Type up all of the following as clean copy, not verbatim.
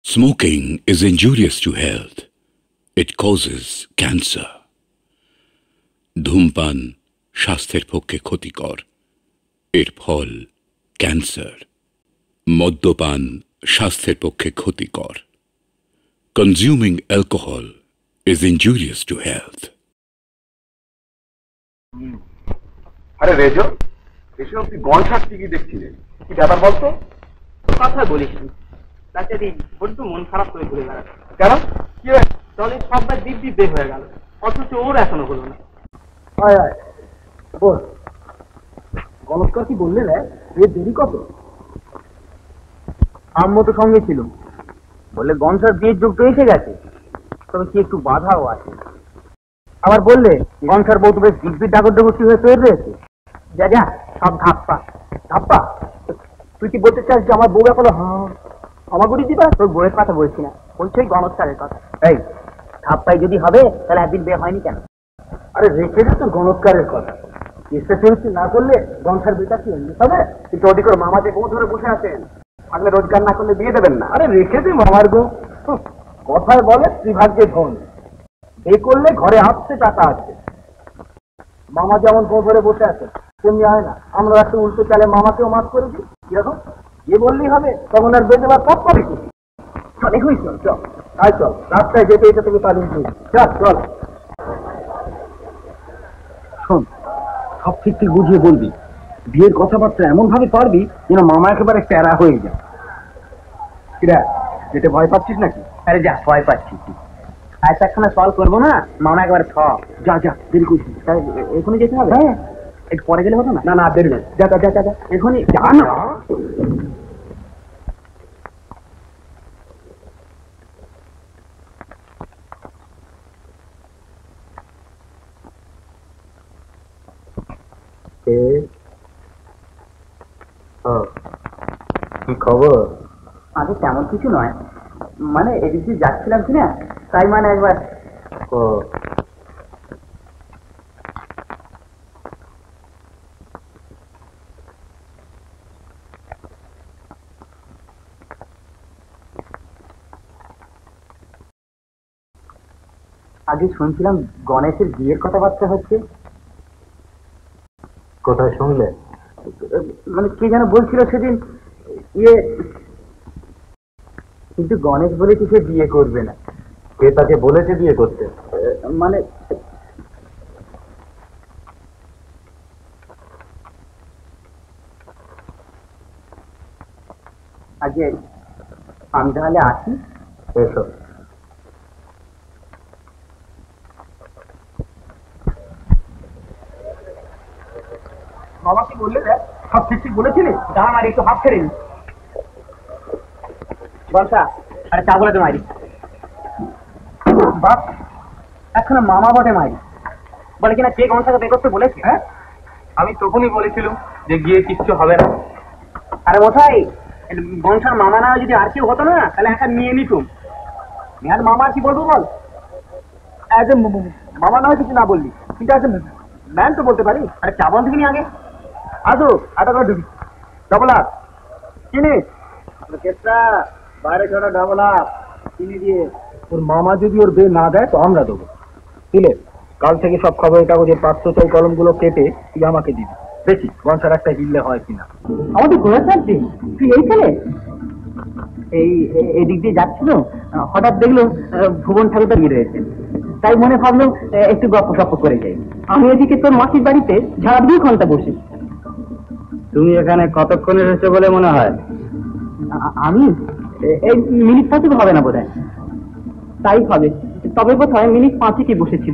Smoking is injurious to health. It causes cancer. ধূমপান স্বাস্থ্যের পক্ষে ক্ষতিকর, এর ফল ক্যান্সার। মদ্যপান স্বাস্থ্যের পক্ষে ক্ষতিকর। Consuming alcohol is injurious to health. আরে রেজো, এসব তুই গনসার টিভি দেখছিলেন, কি ব্যাপার বলতো? কথা বলিস ডাক্তারি বড্ড মন খারাপ করে ঘুরে বেড়াচ্ছে। কেন, কি হয়েছে? দলে সবাই দিব্যি বের হয়ে গেল, অথচ ওর এখনো হলো না। আয় আয় বল, গলস্কর কি বললে রে? এর দেরি কত? আম্মু তো সঙ্গে ছিল, বললে গনসার বিয়ের যোগ তো এসে গেছে, তবে কি একটু বাধাও আছে। আবার বললে গনসার বউ তো বেশ দিব্যি ডাগর ডগরটি হয়ে তৈরি রয়েছে। যা যা, সব ধাপ্পা ধাপ্পা? তুই কি বলতে চাস যে আমার বউ এখনো আমার গুড়ি দিবা? তোর বউয়ের কথা বলছি না, বলছি ওই গণস্কারের কথা। এই ধাপ্পাই যদি হবে তাহলে একদিন বিয়ে হয়নি কেন? আরে রেখে দে তোর গণস্কারের কথা। এসএসএলসি না করলে গনসার বেটা কি এমনি হবে? কিন্তু ওদিকে ওর মামা যে বউ ধরে বসে আছেন, আগলে রোজগার না করলে বিয়ে দেবেন না। আরে রেখে দে মামার গো, কথায় বলে ত্রিভাগ্যে ধন, এ করলে ঘরে আসছে টাকা আছে। মামা যেমন বউ ধরে বসে আছে তেমনি হয় না, আমরা একটা উল্টো চালে মামাকেও মাফ করে দিই। কিরকম যে বললেই হবে, তখন আর বেঁধে বা পথ পাবি কি? অনেক হয়েছে, চল আয় চল, রাস্তায় যেতে এটা থেকে তালিম দিই। চল চল, শোন, সব ঠিক ঠিক বুঝিয়ে বলবি, বিয়ের কথাবার্তা এমন ভাবে পারবি যেন মামা একেবারে প্যারা হয়ে যায়। কিরা, যেতে ভয় পাচ্ছিস নাকি? আরে যা, ভয় পাচ্ছি কি? আচ্ছা একখানা সলভ করবো না, মামা একেবারে যা যা, দেরি করছিস। এখনই যেতে হবে? হ্যাঁ, একটু পরে গেলে হতো না? না না, দেরি নেই, যা যা যা যা, এখনই যা না। কি খবর? আগে তেমন কিছু নয়, মানে এদিক দিয়ে যাচ্ছিলাম কি না, তাই মানে একবার। আগে শুনছিলাম গণেশের বিয়ের কথাবার্তা হচ্ছে। কোথায় শুনলে? মানে কে যেন বলছিল সেদিন, ইয়ে, কিন্তু গণেশ বলেছে সে বিয়ে করবে না। কে তাকে বলেছে বিয়ে করতে? মানে আগে আমি তাহলে আসি। এসো। বাবা কি বললে রে? সব ঠিক ঠিক বলেছিলি? দাঁড়া মারি, একটু হাত ছেড়ে নি বলসা। আরে চা বলে তো মারি বাপ, একখানা মামা বটে মারি, বলে কিনা কে গনসাকে বের করতে বলেছে। হ্যাঁ, আমি তখনই বলেছিলাম যে গিয়ে কিচ্ছু হবে না। আরে মশাই, গনসার মামা না যদি আর কেউ হতো না তাহলে একা নিয়ে নিতুম। আর মামা কি বলবো বল? মামা নয় কিছু না বললি, কিন্তু আছে ম্যান তো বলতে পারি। আরে চা বল থেকে নি আগে আসো, আটা করে ঢুকি। ডবল আপ চিনি, কেসটা বাইরে ছটা ডবল আপ চিনি দিয়ে। ওর মামা যদি ওর বে না দেয় তো আমরা দেবো। দিলে কাল থেকে সব খবরের কাগজের 500 কলমগুলো কেটে তুই আমাকে দিবি। দেখি গনসার একটা হিললে হয় কিনা। আমাদের ঘোরা থাকবে তুই এইখানে? এই দিক দিয়ে যাচ্ছিল, হঠাৎ দেখলো ভুবন ঠাকুরটা গিয়ে রয়েছে, তাই মনে ভাবলো একটু গপ্প সপ্প করে যাই। আমি এদিকে তোর মাসির বাড়িতে ঝাড় 2 ঘন্টা বসে। তুমি এখানে কতক্ষণ এসেছো বলে মনে হয়? আমি এই মিনিট 5 হবে না বোধহয়। তাই হবে, তবে কোথায় মিনিট 5 কি বসেছিল।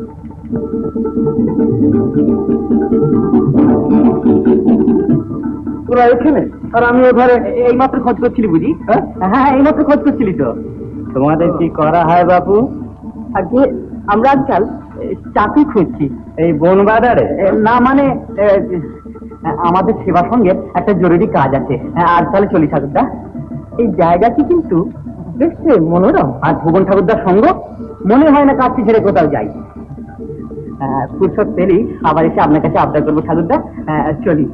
তোরা এখানে আর আমি ওখানে এইমাত্র খোঁজ করছিলি বুঝি? হ্যাঁ, এইমাত্র খোঁজ করছিলি তো। তোমাদের কি করা হয় বাপু? আজকে আমরা আজকাল চাকরি খুঁজছি। এই বন বাজারে? না মানে আমাদের সেবা সঙ্গে একটা জরুরি কাজ আছে, আর তাহলে চলি ঠাকুরদা। এই জায়গাটি কিন্তু বেশ মনোরম, আর ভুবন ঠাকুরদার সঙ্গ মনে হয় না কাজটি ছেড়ে কোথাও যাই। ফুরসত পেলেই আবার এসে আপনার কাছে আবদার করবো ঠাকুরদা। চলি।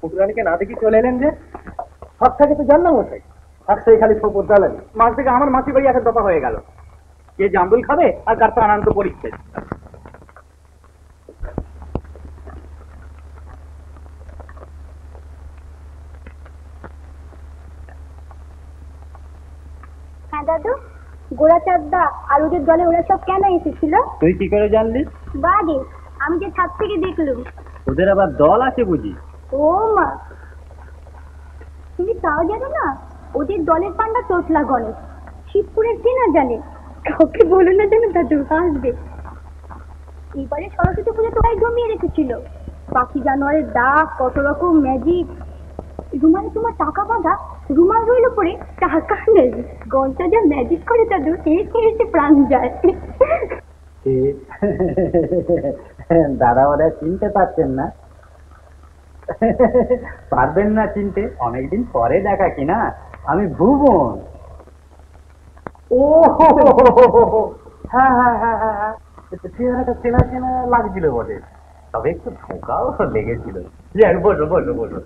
পুতুরানিকে না দেখি চলে এলেন যে? সব থেকে তো জানলাম ওটাই, আর সেই খালি সপর জ্বালেন। মাছ থেকে আমার মাসি বাড়ি একটা দফা হয়ে গেল, কে জাম্বুল খাবে আর কার তো আনন্দ পরিচ্ছে। হ্যাঁ দাদু, গোড়া চাঁদা আর ওদের দলে ওরা সব কেন এসেছিল? তুই কি করে জানলি? বাড়ি আমি যে ছাদ থেকে দেখলুম। ওদের আবার দল আছে বুঝি? ও মা, তুমি তাও জানো না? ওদের দলের পান্ডা তোতলা গণেশ, শিবপুরের চেনা জানে। কাউকে বলো না যেন দাদু, আসবে। এবারে সরস্বতী পুজো তো তাই জমিয়ে রেখেছিল, পাখি জানোয়ারের ডাক, কত রকম ম্যাজিক। রুমালে তোমার টাকা বাঁধা, রুমাল রইল পরে টাকা নেই। গনটা যা ম্যাজিক করে দাদু, হেসে হেসে প্রাণ যায়। দাদা ওরা চিনতে পারছেন না? পারবেন না চিনতে, অনেকদিন পরে দেখা কিনা। আমি ভুবন। ও হ্যাঁ হ্যাঁ হ্যাঁ হ্যাঁ হ্যাঁ, চেহারাটা চেনা চেনা লাগছিল বটে, তবে একটু ধোঁকাও লেগেছিল। বসো বসো বসো।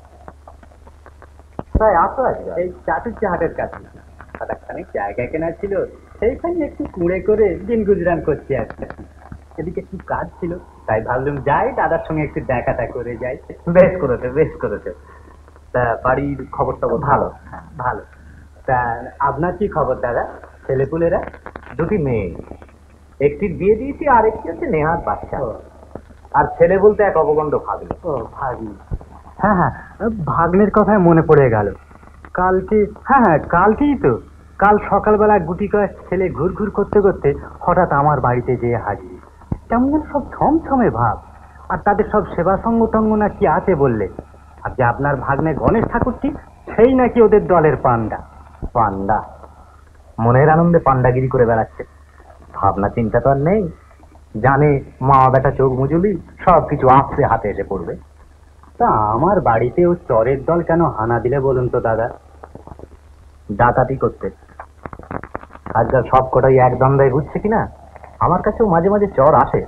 তাই আসো আজকে? এই চাটুর হাটের কাছে খানিক জায়গা কেনা ছিল, সেইখানে একটু কুঁড়ে করে দিন গুজরান করছি আর কি। এদিকে একটু কাজ ছিল, তাই ভাবলাম যাই দাদার সঙ্গে একটু দেখাটা করে যাই। বেশ করেছে বেশ করেছে। তা বাড়ির খবর টবর ভালো? ভালো। তা আপনার কি খবর দাদা? ছেলেপুলেরা? দুটি মেয়ে, একটির বিয়ে দিয়েছি আর একটি হচ্ছে নেহাত বাচ্চা। আর ছেলে বলতে এক অবগণ্ড ভাগ্নে। ও ভাগ্নে, হ্যাঁ হ্যাঁ, ভাগ্নের কথায় মনে পড়ে গেল। কালকে, হ্যাঁ হ্যাঁ কালকেই তো, কাল সকালবেলা গুটি কয়েক ছেলে ঘুর ঘুর করতে করতে হঠাৎ আমার বাড়িতে যেয়ে হাজির। কেমন যেন সব ছমছমে ভাব, আর তাদের সব সেবা সঙ্গ টঙ্গ না কি আছে বললে। আর যে আপনার ভাগ্নে গণেশ ঠাকুরটি, সেই নাকি ওদের দলের পান্ডা। পান্ডা? মনের আনন্দে পান্ডাগিরি করে বেড়াচ্ছে, ভাবনা চিন্তা তো আর নেই। জানে মা বেটা চোখ মুজুলি, সবকিছু আস্তে হাতে এসে পড়বে। তা আমার বাড়িতে ও চরের দল কেন হানা দিলে বলুন তো দাদা? ডাকাতি করতে। আজকাল সব কটাই এক দ্বন্দ্বে ঘুরছে কিনা। আমার কাছেও মাঝে মাঝে চর আসে।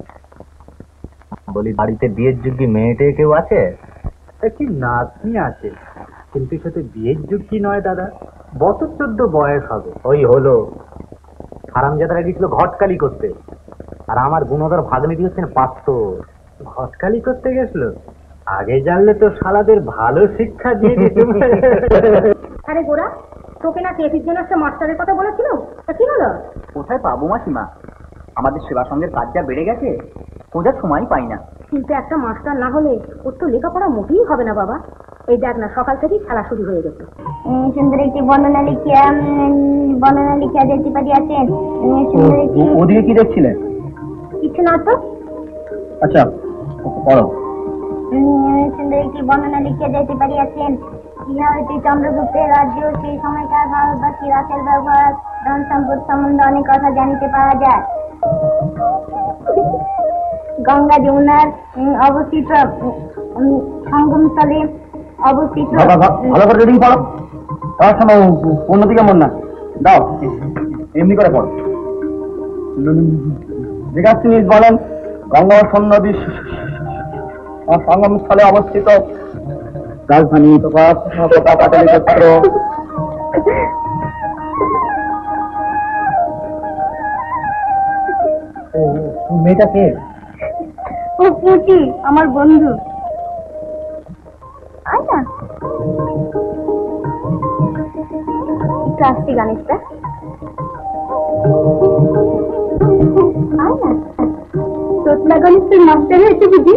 বলি, বাড়িতে বিয়ের যোগ্যী মেয়েটে কেউ আছে? একটি নাতনি আছে, কিন্তু সাথে বিয়ের যোগ্যী নয় দাদা। বছর 14 বয়স হবে। ওই হলো, হারামজাদারা গেছিল ঘটকালি করতে, আর আমার গুণধর ভাগ্নিটি হচ্ছেন পাত্তর। ঘটকালি করতে গেছিল? আগে জানলে তো শালাদের ভালো শিক্ষা দিয়ে দিত। আরে গোড়া, তোকে না কেফির জন্য একটা মাস্টারের কথা বলেছিল, তা কি হলো? কোথায় পাবো মাসিমা, আমাদের সেবা সঙ্গের কাজ যা বেড়ে গেছে, খোঁজার সময় পাই না। কিন্তু একটা মাস্টার না হলে ওর তো লেখাপড়া মোটেই হবে না বাবা। এই দেখ না, সকাল থেকেই খেলা শুরু হয়ে গেছে। সুন্দর একটি বর্ণনা লিখিয়া যেতে পারি আছেন। ওদিকে কি দেখছিলেন? কিছু না তো। আচ্ছা পড়ো। সুন্দর একটি বর্ণনা লিখিয়া যাইতে পারিয়াছেন। ইহা হইতে চন্দ্রগুপ্তের রাজ্য, সেই সময়কার ভারতবাসী রাসের ব্যবহার, ধন সম্পদ সম্বন্ধে অনেক কথা জানিতে পাওয়া যায়। গঙ্গা যমুনার অবস্থিত সঙ্গমস্থলে অবস্থিত। ভালো করে রিডিং পড়ো, তার সময় উন্নতি কেমন না দাও, এমনি করে পড়ো। বিকাশ বলেন, গঙ্গা নদী সঙ্গম স্থলে অবস্থিত রাজধানী ক্ষেত্র। মেয়েটা কে? ও পুচি, আমার বন্ধু। আয় না, একটু আসছি গানেশটা। আয় না, তোতলা গণেশ তুই মাস্টার হয়েছে বুঝি?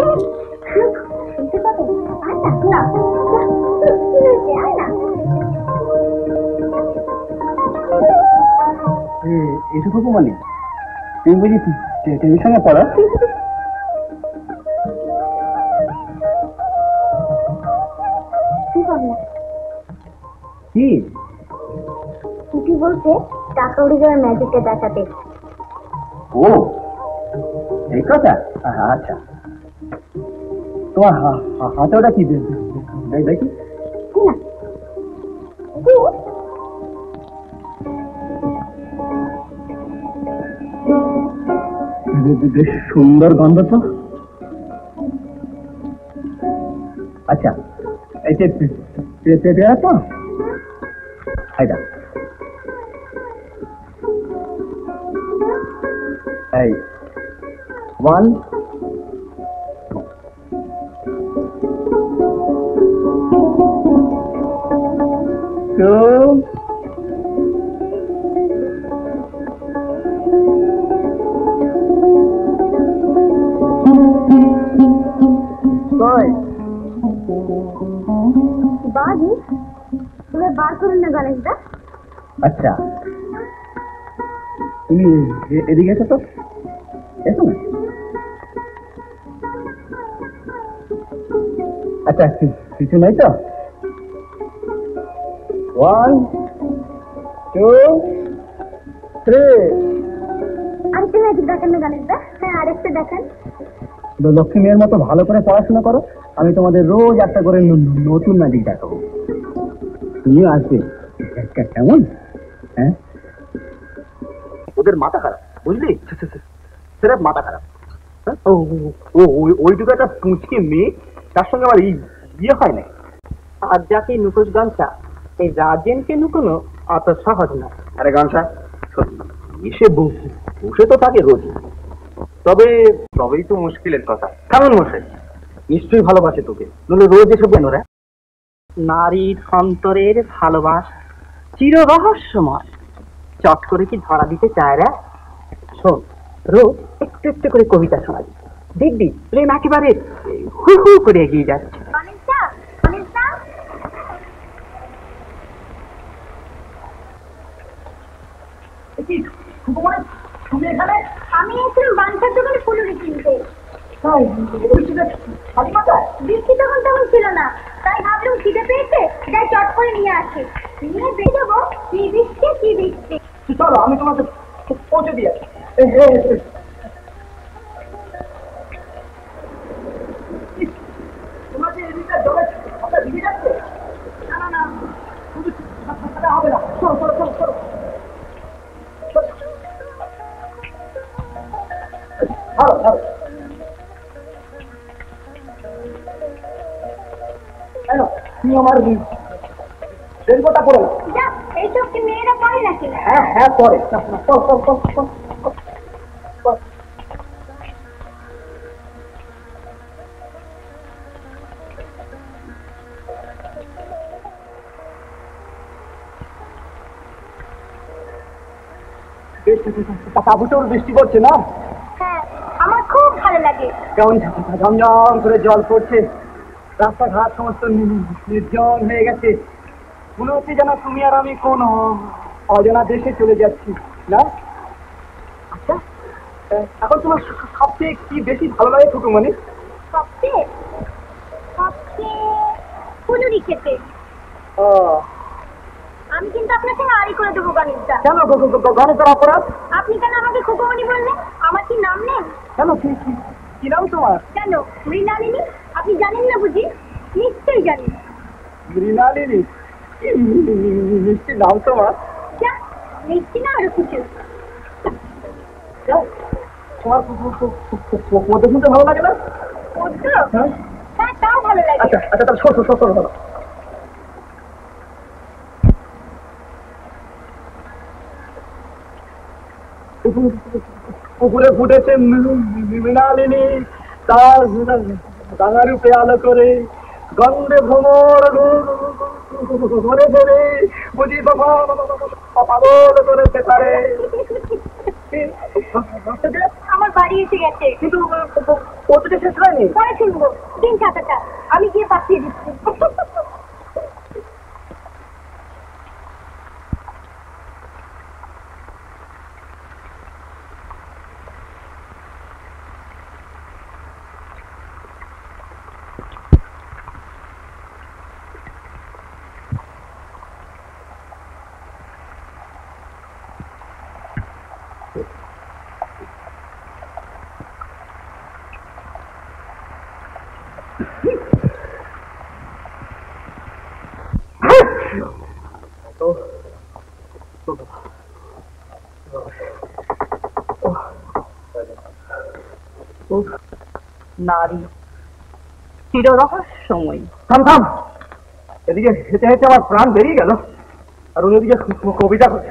এইটুকু মানে তুমি বুঝি টিভির সঙ্গে পড়া? কি কুকি বলছে টাকা উড়ে যাওয়ার ম্যাজিকটা দেখাতে। ও এই কথা? আচ্ছা, তোমার হাতে ওটা কি দেখি। বেশ সুন্দর গন্ধ তো। আচ্ছা এই যে পেয়ারা তো হাইদা এই 1 2 Bye. বাড়ি তুমি বার করুন না গণেশদা। আচ্ছা তুমি এদিকে এসো তো, এসো না। আচ্ছা কিছু নাই তো। 1 2 3 আরেকটা ম্যাজিক দেখান না গণেশদা। হ্যাঁ আরেকটা দেখান। লক্ষ্মী মেয়ের মতো ভালো করে পড়াশোনা করো, আমি তোমাদের রোজ একটা করে নতুন ম্যাজিক দেখাবো, তুমিও আসবে কেমন? হ্যাঁ ওদের মাথা খারাপ বুঝলি, সেটা মাথা খারাপ। ওইটুকু একটা পুঁচকে মেয়ে, তার সঙ্গে আমার ইয়ে হয় না। আর যাকে নুকোস গামছা, এই রাজেনকে নুকোনো অত সহজ না। আরে গামছা এসে বসে তো থাকে রোজ, তবেই তো মুশকিলের কথা। কেমন মশাই? নিশ্চয়ই ভালোবাসে তোকে, নইলে রোজ এসে কেন রে? নারীর অন্তরের ভালোবাসা চির রহস্যময়, চট করে কি ধরা দিতে চায় রে? শোন, রোজ একটু একটু করে কবিতা শোনাবি, দেখবি প্রেম একেবারে হু হু করে এগিয়ে যাচ্ছে। গণেশদা, গণেশদা, তুমি এখানে? আমি এসেছিলাম বাঞ্ছার দোকানে ফুলুরি কিনতে। বৃষ্টি তখন তেমন ছিল না, তাই ভাবলাম খিদে পেয়েছে, যাই চট করে নিয়ে আসি। নিয়ে বেরিয়ে যাবো, কি বৃষ্টি কি বৃষ্টি। চলো আমি তোমাকে পৌঁছে দিয়ে আসি। তোমার যে এদিকটা জলে ভিজে যাচ্ছে, না শুধু হবে না, চলো ভালো তুমি আমার রেনকোটটা পরে না। যা, এইসব কি মেয়েরা পড়ে নাকি? হ্যাঁ পরে তাবুটোর বৃষ্টি পড়ছে না? হ্যাঁ, আমার খুব ভালো লাগে। কেমন ঝমঝম করে জল পড়ছে, রাস্তাঘাট সমস্ত নির্জন হয়ে গেছে, মনে হচ্ছে যেন তুমি আর আমি কোন অজানা দেশে চলে যাচ্ছি না? আচ্ছা এখন তোমার সবচেয়ে কি বেশি ভালো লাগে টুকুমণি? সবচেয়ে ফুলুরি খেতে। আমি কিন্তু আপনার সঙ্গে আড়ি করে দেবো গণেশদা। কেন গণেশের অপরাধ? আপনি কেন আমাকে খোকমণি বললেন? আমার কি নাম নেই? কেন কি নাম তোমার? কেন মৃণালিনী? আপনি জানেন না বুঝি? নিশ্চয়ই জানেন। মৃণালিনী? মিষ্টি নাম তোমার। যা, মিষ্টি না আরো কিছু। তোমার পদ্ম শুনতে ভালো লাগে না? হ্যাঁ তাও ভালো লাগে। আচ্ছা তাহলে শোনো পুকুরে ফুটেছে মৃণালিনী, তার ডাঙা রূপে আলো করে গন্ধে ভ্রমর ঘরে ঘরে বুঝি পাগল করেছে তারে। আমার বাড়ি এসে গেছে, কিন্তু কতটা শেষ হয়নি। পরে শুনবো। দিন টাকাটা আমি গিয়ে পাঠিয়ে দিচ্ছি। নারী চির রহস্যময়। থাম থাম, এদিকে হেঁটে হেঁটে আমার প্রাণ বেরিয়ে গেল, আর ওইদিকে কবিতা করছে।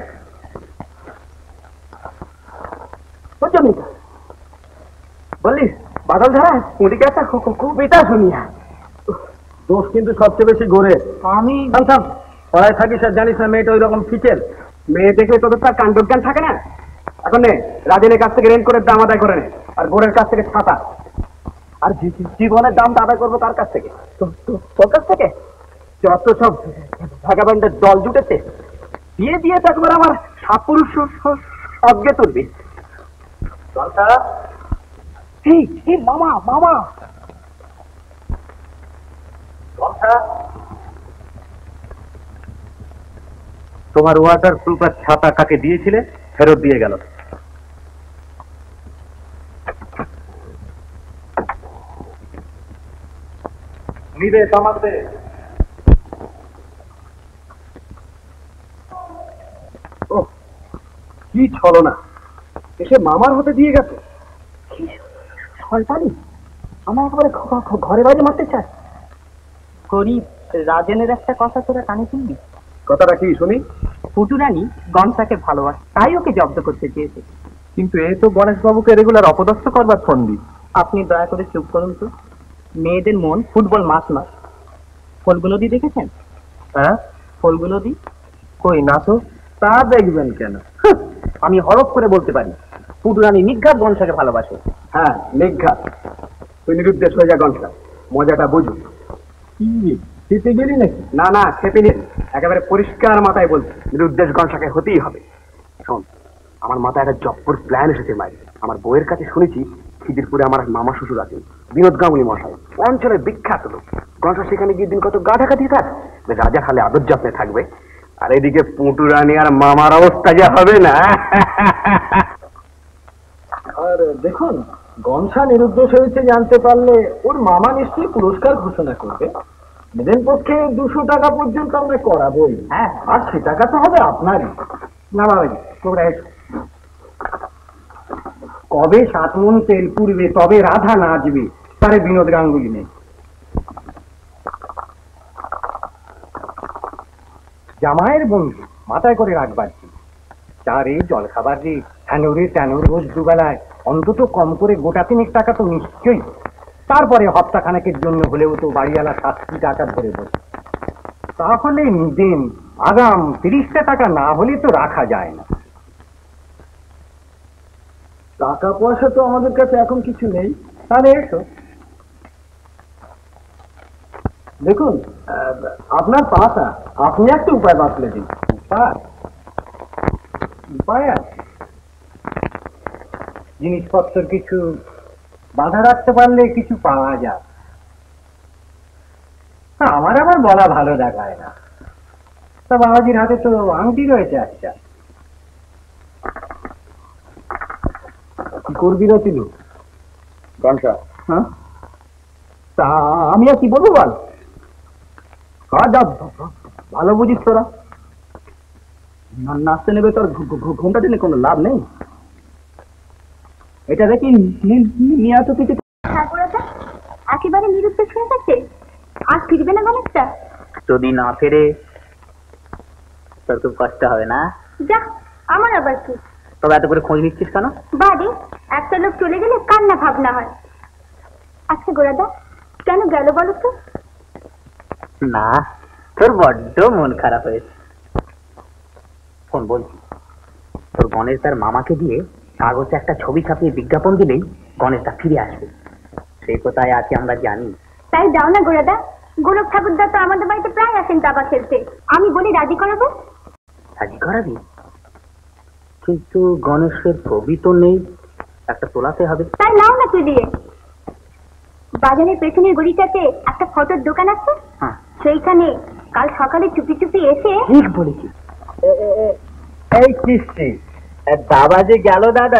বললি বাদল ধারা ওদিকে একটা কবিতা শুনিয়া। দোষ কিন্তু সবচেয়ে বেশি ঘুরে। আমি থাম থাম, পড়ায় থাকিস আর জানিস না মেয়েটা ওই রকম ফিচেল। মেয়ে দেখে তোদের তার কাণ্ডজ্ঞান থাকে না। এখন নে, রাজনের কাছ থেকে রেন্ট করে দাম আদায় করে নে, আর গোড়ের কাছ থেকে ছাতা, আর জীবনের দাম আদায় করবো কার কাছ থেকে? তোর কাছ থেকে। যত সব ভাগাবান্ডের দল জুটেছে, দিয়ে দিয়ে তো একবার আমার সাত পুরুষ অজ্ঞে তুলবি। মামা মামা, তোমার ওয়াটার প্রুফের ছাতা কাকে দিয়েছিলে ফেরত দিয়ে গেল। নিবে তামাকতে। ও কি ছলনা, এসে মামার হতে দিয়ে গেছে। শয়তানি, আমার একেবারে ঘরে বাইরে মারতে চায়। গরিব রাজেনের একটা কথা তোরা কানে শুনবি? কথাটা কি শুনি? পুটুরানি গনসাকে ভালোবাসে, তাই ওকে জব্দ করতে চেয়েছে। কিন্তু এ তো গণেশ বাবুকে রেগুলার অপদস্থ করবার ফন্দি। আপনি দয়া করে চুপ করুন তো। মেয়েদের মন ফুটবল মাছ নয়। ফল্গু নদী দেখেছেন? হ্যাঁ, ফল্গু নদী কই না তো। তা দেখবেন কেন? আমি হরফ করে বলতে পারি, পুটুরানি নিঘাত গনসাকে ভালোবাসে। হ্যাঁ নিঘাত। তুই নিরুদ্দেশ হয়ে যা গনসা, মজাটা বুঝু। কি খেতে গেলি নাকি? না না, খেতে নেই, একেবারে পরিষ্কার মাথায় বলছি, নিরুদ্দেশ গনসাকে হতেই হবে। শোন, আমার মাথায় একটা জব্বর প্ল্যান এসেছে মাই। আমার বইয়ের কাছে শুনেছি খিদিরপুরে আমার এক মামা শ্বশুর আছেন, বিনোদ গাঙ্গুলি মশাই, অঞ্চলের বিখ্যাত লোক। গনসা সেখানে গিয়ে দিন কত গা ঢাকা দিয়ে থাক, রাজা খালে আদর যত্নে থাকবে। আর এদিকে পুটুরানি আর মামার অবস্থা যা হবে না। আর দেখুন, গনসা নিরুদ্দেশ হয়েছে জানতে পারলে ওর মামা নিশ্চয়ই পুরস্কার ঘোষণা করবে। মেয়েদের পক্ষে 200 টাকা পর্যন্ত আমরা করাবোই। হ্যাঁ, আর সে টাকা তো হবে আপনারই। না ভাই, তোমরা এসো। কবে 7 মণ তেল পুড়বে তবে রাধা নাচবে, তারে বিনোদ গাঙ্গুলি নেই। জামাইয়ের বন্ধু মাথায় করে রাখবার কি? চা রে, জল খাবার রে, হ্যানোরে ট্যানোর রোজ দুবেলায় অন্তত কম করে গোটা 3 টাকা তো নিশ্চয়ই। তারপরে হপ্তাখানেকের জন্য হলেও তো বাড়িওয়ালা 7 টাকা ধরে বসে। তাহলে নিদেন, আগাম 30টা টাকা না হলে তো রাখা যায় না। টাকা পয়সা তো আমাদের কাছে এখন কিছু নেই। তাহলে এসো। দেখুন, আপনার পাতা, আপনি একটা উপায় বাতলে দিন। উপায় আছে, জিনিসপত্র কিছু বাধা রাখতে পারলে কিছু পাওয়া যায়। আমার আবার বলা ভালো দেখায় না। তা বাবাজির হাতে তো আংটি রয়েছে। আচ্ছা, কি করবি না তুই? গনসা, হ্যাঁ, তা আমি আর কি বলবো বল? ভালো বুঝিস তোরা, নাচতে নেবে তোর ঘুমটা টেনে কোনো লাভ নেই। এটা দেখি নিয়ে আসো কিছু। একেবারে নিরুদ্দেশ হয়ে গেছে, আর ফিরবে না গণেশটা। যদি না ফেরে তোর খুব কষ্ট হবে না? যা, আমার আবার কি? তবে এত করে খোঁজ নিচ্ছিস কেন? বাড়ি একটা লোক চলে গেলে কান্না ভাবনা হয়। আচ্ছা গোরাদা, কেন গেল বলো তো? না, তোর বড্ড মন খারাপ হয়েছে। ফোন বলছি, তোর গণেশ তার মামাকে দিয়ে কাগজে একটা ছবি ছাপিয়ে বিজ্ঞাপন দিলেই গণেশটা ফিরে আসবে। সেই কোথায় আছে আমরা জানি। তাই যাও না গোরাদা, গোলক ঠাকুরদা তো আমাদের বাড়িতে প্রায় আসেন দাবা খেলতে। আমি বলি রাজি করাবো। রাজি করাবি? কিন্তু গণেশের ছবি তো নেই, একটা তোলাতে হবে। তাই নাও না তুই দিয়ে। বাজারের পেছনের গলিটাতে একটা ফটোর দোকান আছে, সেইখানে কাল সকালে চুপি চুপি এসে। ঠিক বলেছিস। এই কিস্তি দাবা যে গেল দাদা।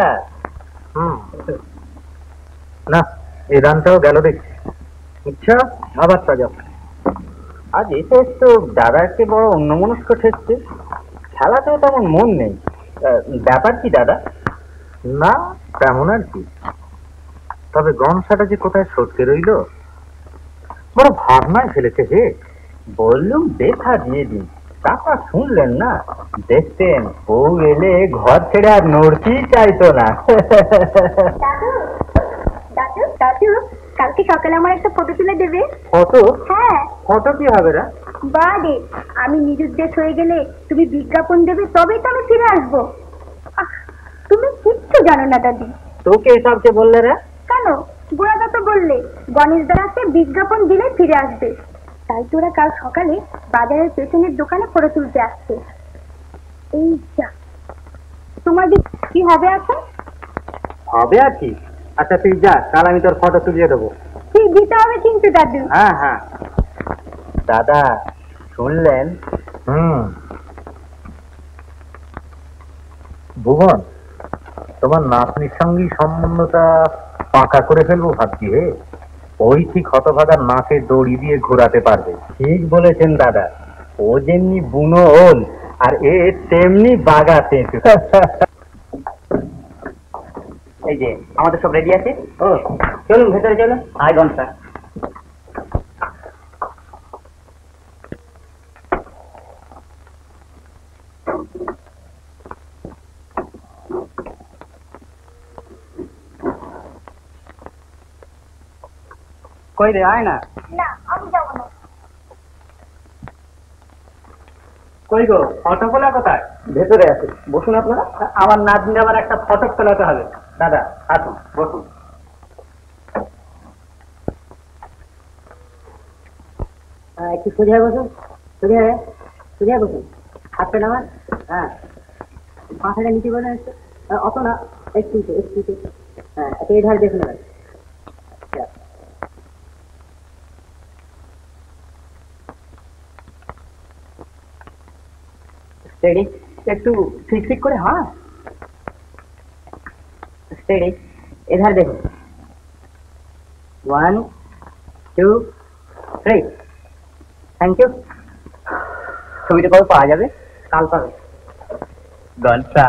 না, এই রানটাও গেল দেখছি। আচ্ছা, আবার সাজাও। আজ এসে তো দাদাকে বড় অন্যমনস্ক ঠেকছে, খেলাতেও তেমন মন নেই। ব্যাপার কি দাদা? না তেমন আর কি, তবে গনসাটা যে কোথায় সটকে রইল। বড় ভাবনায় ফেলেছে হে। বললুম দেখা দিয়ে দিন, টাকা শুনলেন না, দেখতেন বউ এলে ঘর ছেড়ে আর নড়তেই চাইতো না। দাদু দাদু দাদু, কালকে সকালে আমার একটা ফটো তুলে দেবে? ফটো? হ্যাঁ। ফটো কি হবে রে? বারে, আমি নিরুদ্দেশ হয়ে গেলে তুমি বিজ্ঞাপন দেবে, তবেই তো আমি ফিরে আসবো। তুমি কিচ্ছু জানো না দাদি। তোকে এসবকে বললে রে? কেন, গোড়াদা তো বললে গণেশ দাদাকে বিজ্ঞাপন দিলে ফিরে আসবে, তাই তোরা কাল সকালে বাজারের পেছনের দোকানে ফটো তুলতে আসছে। এই যা, তোমার কি হবে এখন? হবে আর কি। আচ্ছা তুই যা, কাল আমি তোর ফটো তুলিয়ে দেবো। ঠিক দিতে হবে কিন্তু দাদু। হ্যাঁ হ্যাঁ। দাদা শুনলেন? ভুবন, তোমার নাতনির সঙ্গে সম্বন্ধটা পাকা করে ফেলবো ভাবছি হে। ওই ঠিক হতভাগার নাকে দড়ি দিয়ে ঘোরাতে পারবে। ঠিক বলেছেন দাদা, ও যেমনি বুনো ওল আর এ তেমনি বাগা তেঁতু। এই যে আমাদের সব রেডি আছে। ও চলুন ভেতরে চলুন। আয় ঘন্টা। কই রে, আয় না। না, আমি যাবো না। কই গো, ফটো তোলা কোথায়? ভেতরে আছে, বসুন আপনারা। আমার নাতনি আবার একটা ফটো তোলাতে হবে। দাদা আসুন, বসুন। একটু সোজা বসুন, সোজা বসুন, হাতটা নামান। হ্যাঁ, মাথাটা নিচে বলে একটু, অত না, একটু হ্যাঁ, এই ধারে দেখুন। স্টেডি, একটু ঠিক করে। হ্যাঁ স্টেডি, এধারে দেখুন। 1 2 3। Thank you. ছবিটা কবে পাওয়া যাবে? কাল পাবে। ঘন্টা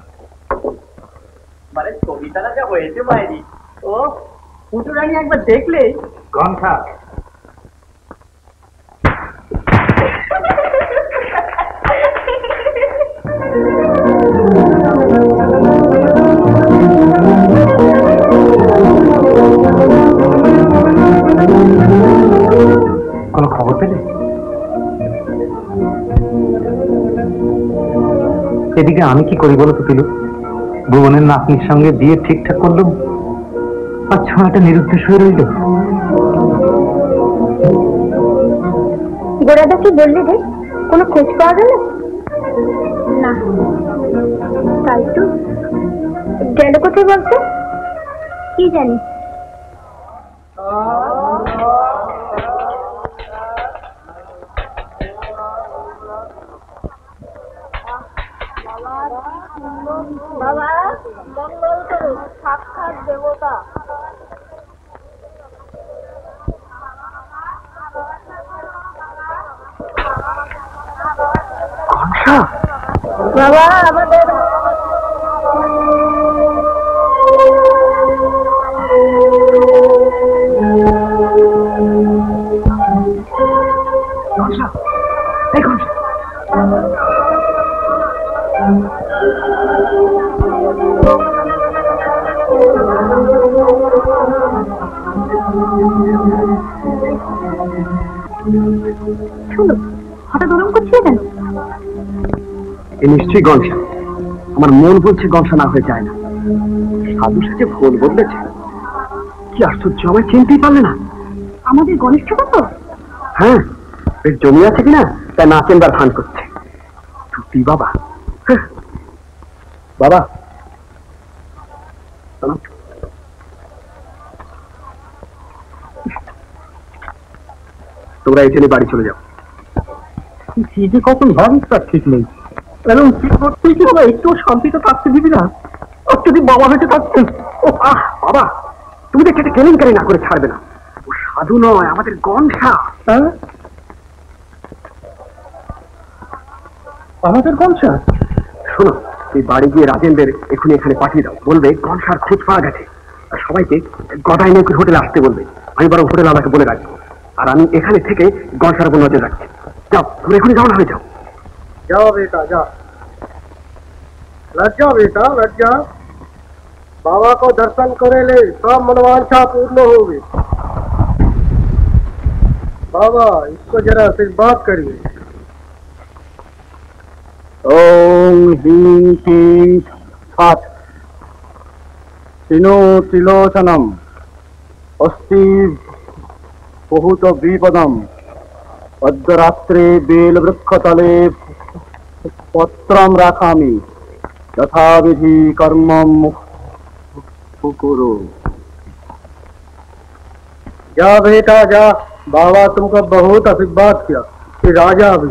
মানে ছবিটা যা হয়েছে বাইরে, ও পুজো রানী একবার দেখলে ঘন্টা। কোনো খবর পেলে? এদিকে আমি কি করি বলো তো পিলু? ভুবনের নাতনির সঙ্গে বিয়ে ঠিকঠাক করলাম, আর ছোঁয়াটা নিরুদ্দেশ হয়ে রইল। গোড়াদা কি বললে রে? কোনো খোঁজ পাওয়া গেল না? তাই তো, গেল কোথায় বলছে? কি জানি। বাবা মঙ্গল করো, সাক্ষাৎ দেবতা। বাবা আমাদের শুনো, হঠাৎ গরম করছে কেন? নিশ্চয়ই গনসা। আমার মন বলছে গনসা না হয়ে যায় না। সাধু সাথে ফোন বদলেছে, কি আশ্চর্য, আমায় চিনতেই পারলে না। আমাদের গণেশ ঠাকুর তো? হ্যাঁ, বেশ জমি আছে কিনা তাই না চেনবার ভান করছে। সত্যি বাবা। বাবা তোমরা এই ছেলে বাড়ি চলে যাও। যে কখন ভাবিস তার ঠিক নেই। তুই কি বাবা একটু শান্তিতে থাকতে দিবি না? যদি বাবা বেঁচে থাকতেন। ও আহ বাবা, তুমি দেখে একটা কেলেঙ্কারি না করে ছাড়বে না। ও সাধু নয়, আমাদের গনসা। হ্যাঁ, আমাদের গনসা। শোনো, তুই বাড়ি গিয়ে রাজেন্দ্রের এখনই এখানে পাঠিয়ে দাও, বলবে গনসার খোঁজ পাওয়া গেছে। আর সবাইকে গদাই নৌকির হোটেলে আসতে বলবে। আমি বরং হোটেল আমাকে বলে রাখবো। আর আমি এখানে থেকে গনসার উপর নজর রাখছি। যাও, তুমি এখনই যাও, না হয়ে যাও। जाओ बेटा जाओ, लग जाओ बेटा लग जाओ। बाबा को दर्शन करे ले, सब मनोवांछा पूर्ण होगी। बाबा इसको जरा आशीर्वाद करिए। ओम ह्रीं क्लीं फट् तिनो त्रिलोचनम अस्ति बहुत विपदम अद्यरात्रे बेलवृक्षतले पत्रम राखामि यथाविधि कर्मम कुरु। जा बेटा जा, बाबा तुमको बहुत आशीर्वाद किया कि राजा भी।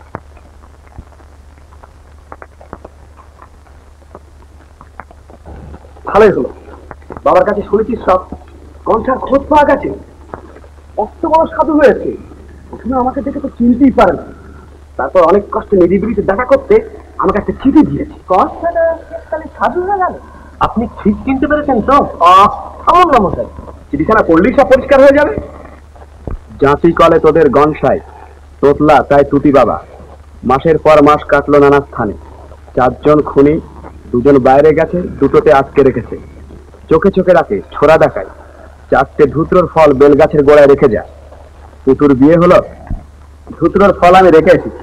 ভালোই হলো, বাবার কাছে শুনেছি সব গনসার খোঁজ পাওয়া গেছে। অত বড় সাধু হয়েছে, প্রথমে আমাকে দেখে তো চিনতেই পারে না। তারপর অনেক কষ্টে নিরিবিলিতে দেখা করতে আমাকে একটা চিঠি দিয়েছে। সাধু হয়ে গেল? আপনি ঠিক চিনতে পেরেছেন তো? মশাই, চিঠিখানা পড়লেই সব পরিষ্কার হয়ে যাবে। জাতি কলে তোদের গনসাই, তোতলা তাই তুতি বাবা। মাসের পর মাস কাটলো নানা স্থানে। 4 জন খুনি, 2 জন বাইরে গেছে, 2টোতে আটকে রেখেছে। চোখে চোখে রাখে, ছোড়া দেখায়। 4টে ধুতরোর ফল বেলগাছের গোড়ায় রেখে যায়। তুতুর বিয়ে হলো, ধুতরোর ফল আমি রেখে এসেছি।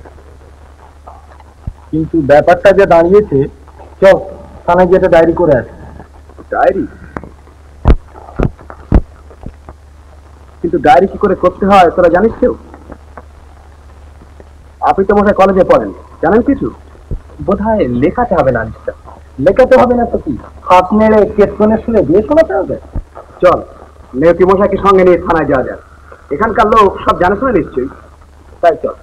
কিন্তু ব্যাপারটা যে দাঁড়িয়েছে, চল থানায় গিয়ে একটা ডায়েরি করে আসি। ডায়েরি? কিন্তু ডায়েরি কি করে করতে হয় তোরা জানিস কেউ? আপনি তো মশাই কলেজে পড়েন, জানেন কিছু? বোধহয় লেখাতে হবে না, আলিশটা লেখাতে হবে না তো কি, হাত নেড়ে কেতনের শুনে বিয়ে শোনাতে হবে। চল, নেতি মশাইকে সঙ্গে নিয়ে থানায় যাওয়া যায়। এখানকার লোক সব জানে শুনে নিশ্চয়ই, তাই চল।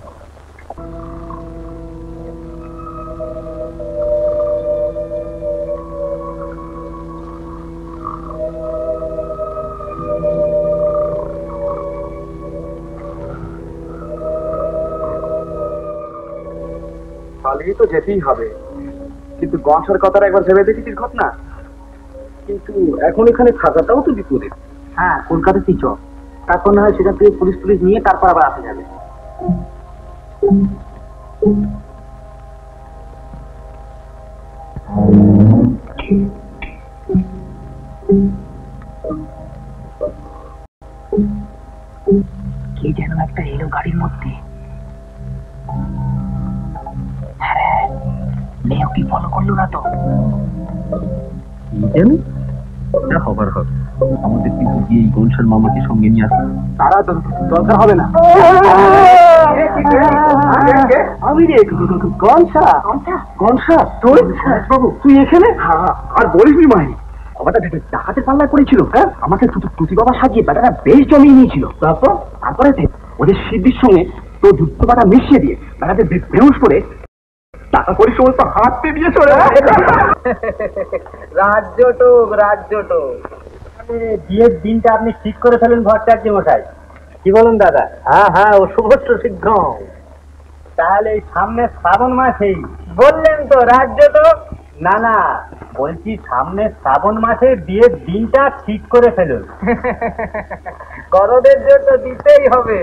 পালিয়ে তো যেতেই হবে, কিন্তু গনসার কথাটা একবার ভেবে দেখেছিস ঘটনা? কিন্তু এখন এখানে থাকাটাও তো বিপদের। হ্যাঁ, কলকাতাতেই চল, তারপর না হয় সেখান থেকে পুলিশ টুলিশ নিয়ে তারপর আবার আসা যাবে। কে যেন একটা এলো গাড়ির মধ্যে। মেয়েও কি ফলো করলো না তো? হবার হবে, আমাদের কিন্তু গিয়ে গনসার মামাকে সঙ্গে নিয়ে আসবে। তারা দরকার হবে না। আমি রে গনসা, গনসা তুই বাবু, তুই এখানে? আর বলিসনি মাই, বাবাটা ডাকাতের পাল্লায় পড়েছিল। হ্যাঁ, আমাকে তুতি বাবা সাজিয়ে বেটাটা বেশ জমিয়ে নিয়েছিল। তারপরে ওদের সিদ্ধির সঙ্গে তোর ধুত্ত বাটা মিশিয়ে দিয়ে বেটাদের বেহুশ করে টাকা করে সমস্ত হাতে দিয়ে চলে। রাজ্যটুক বিয়ের দিনটা আপনি ঠিক করে ফেলেন ভট্টাচার্য মশাই, কি বলুন দাদা? হ্যাঁ হ্যাঁ, ও শুভস্য শীঘ্র। তাহলে এই সামনে শ্রাবণ মাসেই বললেন তো রাজ্যটুক? না না, বলছি সামনে শ্রাবণ মাসে বিয়ের দিনটা ঠিক করে ফেলুন। গরদের জন্য দিতেই হবে।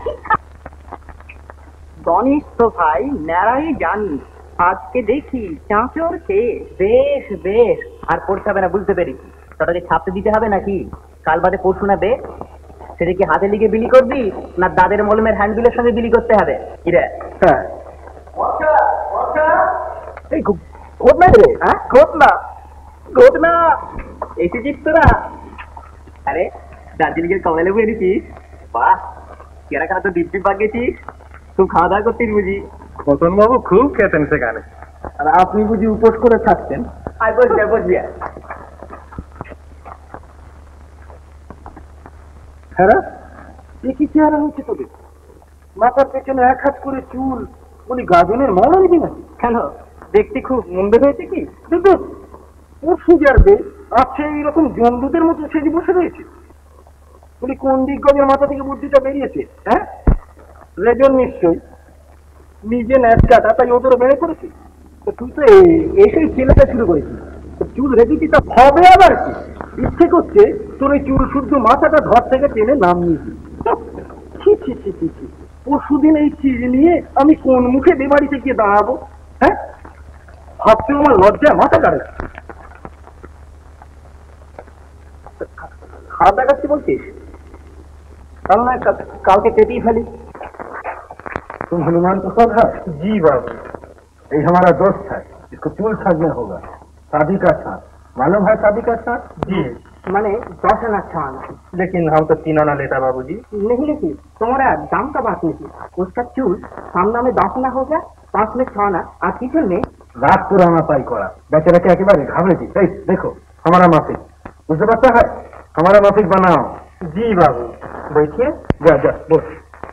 গণেশ তো ভাই ন্যাড়াই জানি, আজকে দেখি চাঁচর খেয়ে। বেশ বেশ, আর পড়তে হবে না, বুঝতে পেরেছি। তোটাকে ছাপতে দিতে হবে নাকি? কাল বাদে পরশু না বে, সেটা কি হাতে লিখে বিলি করবি না দাদের মলমের হ্যান্ডবিলের সঙ্গে বিলি করতে হবে? কি রে? হ্যাঁ, এসেছিস তোরা? আরে দার্জিলিং এর কমলা লেবু এনেছিস? বাহ, কেরা খানা তো ডিপ পাকিয়েছিস, খুব খাওয়া দাওয়া করতিস বুঝি? খতন বাবু খুব খেতেন সেখানে, আর আপনি বুঝি উপোস করে থাকতেন। আয় বসবি। হ্যাঁ, দেখি চেহারা হয়েছে তোদের, মাথার পেছনে 1 হাত করে চুল, বলি গাজনের মন আনবি নাকি? কেন, দেখতে খুব মন্দ হয়েছে কি? পরশু যাবে আছে এইরকম জন্তুদের মতো সেজে বসে রয়েছে। বলি কোন দিক গজের মাথা থেকে বুদ্ধিটা বেরিয়েছে? হ্যাঁ, রেজন নিশ্চয়ই নিজে ন্যাচকাটা, তাই ওদেরও বেড়ে পড়েছে। তো তুই তো এসেই ছেলেটা শুরু করেছিস, চুল রেখেছি, তা হবে আবার কি? ইচ্ছে করছে তোর এই চুল শুদ্ধ মাথাটা ঘর থেকে টেনে নামিয়ে দিই। পরশুদিন এই চিজ নিয়ে আমি কোন মুখে এ বাড়িতে গিয়ে দাঁড়াবো? হ্যাঁ, ভাবতে আমার লজ্জায় মাথা কাটে। খারাপ দেখাচ্ছি বলছিস? তাহলে না কালকে কেটেই ফেলি। तुम हनुमान प्रसाद है? जी बाबू, ये हमारा दोस्त है, इसको चूल छाटना होगा। शादी का छाट मालूम है? शादी का छाट जी মানে 10 आना छान। लेकिन हम तो 3 आना लेता बाबू जी। नहीं लेकिन तुम्हारा दाम का बात नहीं, उसका चूल सामना में 10 आना होगा, 5 में 6 आना और पीछे में रात पुराना पाई करा बेचारा के एकेबारे घाबरे थी। देखो हमारा माफिक, बुझते पारता है? हमारा माफिक बनाओ। जी बाबू, बैठिए। जा जा बोल।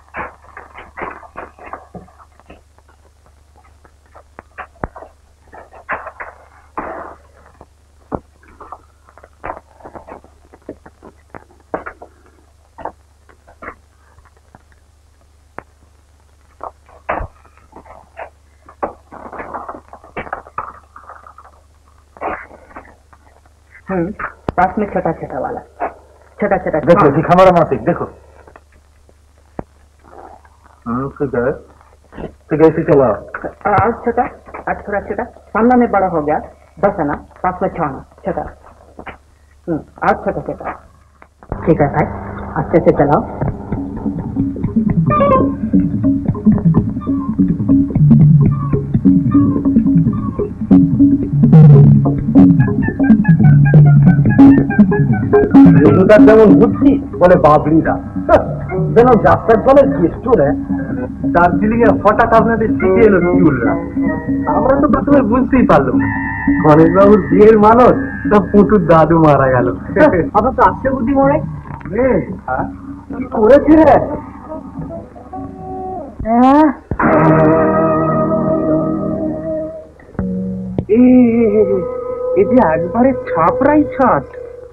पास में छोटा छोटा वाला, छोटा छोटा। देखो ठीक हमारा माफिक, देखो ठीक ऐसे चलाओ। आज छोटा, आज थोड़ा छोटा, सामना में बड़ा हो गया 10 आना, 5 में 6 आना, छोटा। आज छोटा छोटा। ठीक है भाई, अच्छे से चलाओ। রেজুদার যেমন বুদ্ধি বলে বাবলিরা যেন যাত্রার দলের কেষ্টরে দার্জিলিং এর হঠাৎ আপনাদের শিখে এলো চুলরা। আমরা তো প্রথমে বুঝতেই পারলাম গণেশ বাবুর বিয়ের মানুষ সব পুটুর দাদু মারা গেল। আবার তো আসছে বুদ্ধি মরে কি করেছে রে? এই যে একবারে ছাপরাই ছাট।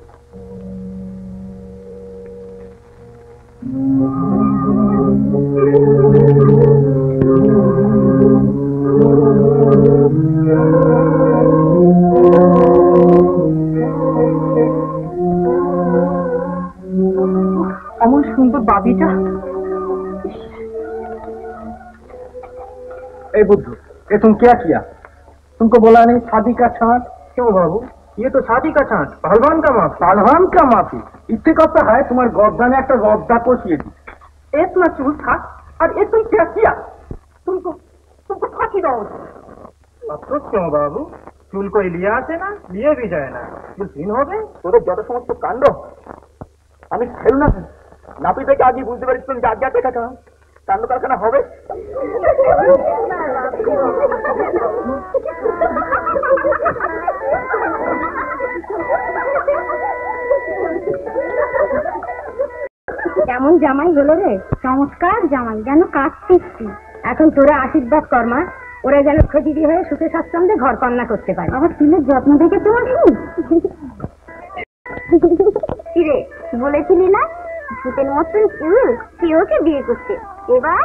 এমন সুন্দর বাবিটা। ए बुद्धू, ये तुम क्या किया? तुमको बोला नहीं शादी का छाट? क्यों बाबू, ये तो शादी का छाट, पहलवान का माफी। पहलवान का माफी इतने कहता है तुम्हारे गद्दा ने एक गद्दा पोषिए दी। इतना चूल था और ये तुम क्या किया? तुमको तुमको फांसी दो। अफसोस क्यों बाबू, चूल को लिया आते ना, लिए भी जाए ना, दिन हो गए তোদের যত সমস্ত কাণ্ড আমি খেলু না নাপি থেকে আগে বুঝতে পারিস তুমি যা যা দেখা কাণ্ড কারখানা হবে। কেমন জামাই হলো রে, চমৎকার জামাই, যেন কাটছিস। এখন তোরা আশীর্বাদ কর মা, ওরা যেন ক্ষতি হয়ে সুখে স্বাচ্ছন্দ্যে ঘর কন্যা করতে পারে। আবার চুলের যত্ন দেখে তোমার কিরে বলেছিলি না ভূতের মতন চুল, তুই ওকে বিয়ে করতে। এবার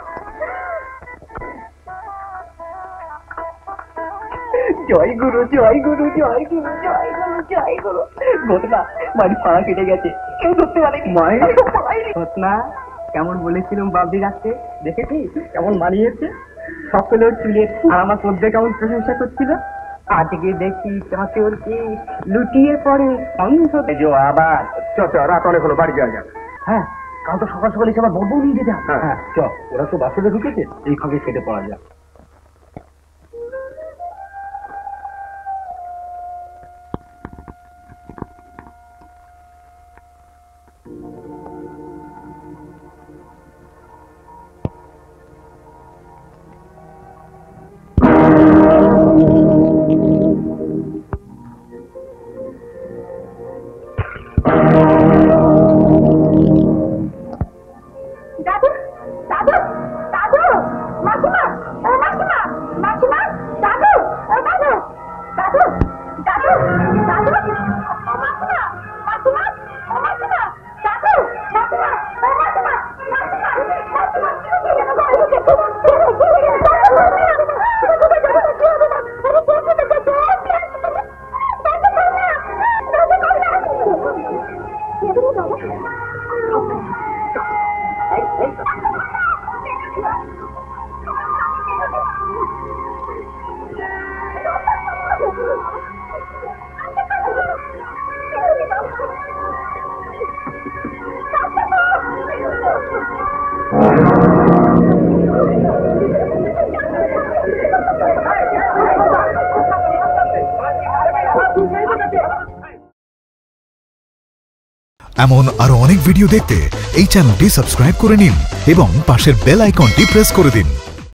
জয় গুরু, জয় গুরু, জয় গুরু, জয় গুরু, জয় গুরু। ঘটনা বাড়ি পা কেটে গেছে, কেউ ধরতে পারেনি। ঘটনা কেমন বলেছিলাম বাবদি রাখতে, দেখেছিস কেমন মানিয়েছে? সকলে ওর চুলের আর আমার মধ্যে কেমন প্রশংসা করছিল। আজকে দেখি তোমাকে ওর কি লুটিয়ে পড়ে অন্ধ। আবার চ রাত অনেক হলো, বাড়ি যাওয়া যাক। হ্যাঁ, কাল তো সকাল সকাল এসে আবার বলবো নিয়ে যেতে। হ্যাঁ চ, ওরা তো বাসে ঢুকেছে, এই ফাঁকে কেটে পড়া যাক। দাদু, দাদু, দাদু, মাসিমা, ও এমন আরো অনেক ভিডিও দেখতে এই চ্যানেলটি সাবস্ক্রাইব করে নিন এবং পাশের বেল আইকনটি প্রেস করে দিন।